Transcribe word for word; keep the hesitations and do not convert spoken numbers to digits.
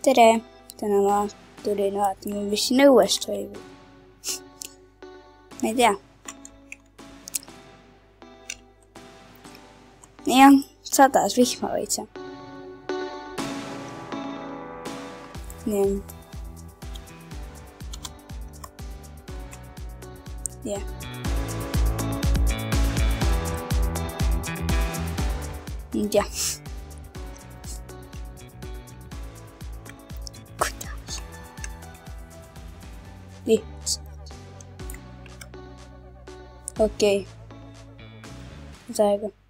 tere! Täna ma tulin vaatama, mis siin õues toimub. Ma ei tea. Jah, sadas vihma veitsa. Nii. Jah. Nüüd jah. Kuidas? Lihtsalt. Okei. Mis aega?